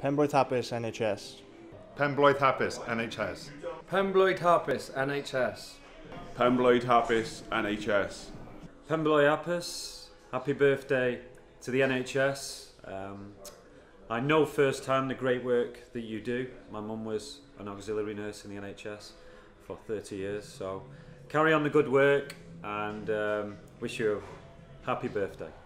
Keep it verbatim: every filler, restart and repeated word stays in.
Pen-blwydd hapus N H S. Pen-blwydd hapus N H S. Pen-blwydd hapus N H S. Pen-blwydd hapus N H S. Pen-blwydd hapus, happy birthday to the N H S. Um, I know firsthand the great work that you do. My mum was an auxiliary nurse in the N H S for thirty years, so carry on the good work and um, wish you a happy birthday.